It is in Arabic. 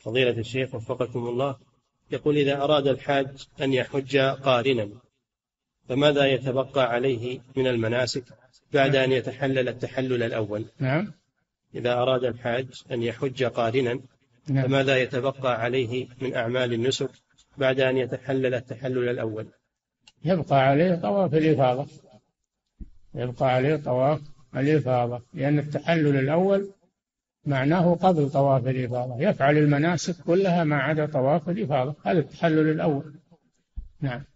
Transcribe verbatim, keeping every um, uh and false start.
فضيلة الشيخ وفقكم الله، يقول: إذا أراد الحاج أن يحج قارنا فماذا يتبقى عليه من المناسك بعد أن يتحلل التحلل الأول؟ نعم. إذا أراد الحاج أن يحج قارنا نعم. فماذا يتبقى عليه من أعمال النسك بعد أن يتحلل التحلل الأول؟ يبقى عليه طواف الإفاضة، يبقى عليه طواف الإفاضة، لأن التحلل الأول معناه قبل طواف الإفاضة، يفعل المناسك كلها ما عدا طواف الإفاضة، هذا التحلل الأول. نعم.